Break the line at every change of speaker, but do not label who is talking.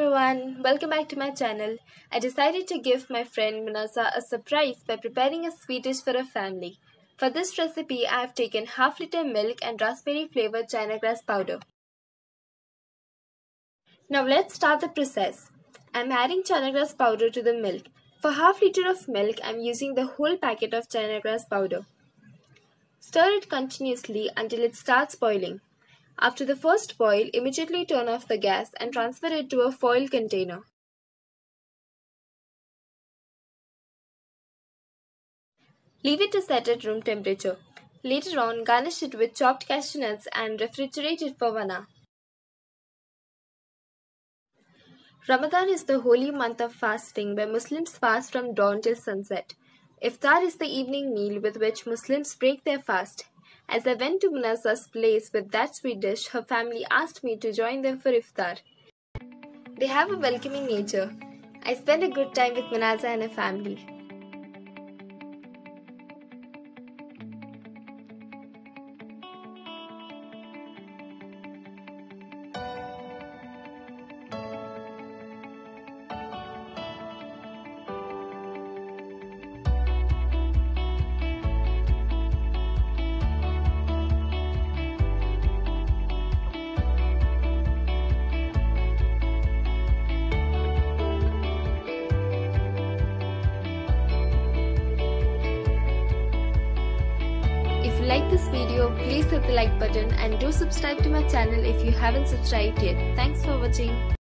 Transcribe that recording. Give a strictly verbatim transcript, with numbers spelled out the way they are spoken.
everyone, welcome back to my channel. I decided to give my friend Munasa a surprise by preparing a sweet dish for her family. For this recipe, I have taken half liter milk and raspberry flavored china grass powder. Now let's start the process. I am adding china grass powder to the milk. For half liter of milk, I am using the whole packet of china grass powder. Stir it continuously until it starts boiling. After the first boil, immediately turn off the gas and transfer it to a foil container. Leave it to set at room temperature. Later on, garnish it with chopped cashew nuts and refrigerate it for one hour. Ramadan is the holy month of fasting where Muslims fast from dawn till sunset. Iftar is the evening meal with which Muslims break their fast. As I went to Munasa's place with that sweet dish, her family asked me to join them for Iftar. They have a welcoming nature. I spent a good time with Munasa and her family. If you like this video, please hit the like button and do subscribe to my channel if you haven't subscribed yet. Thanks for watching.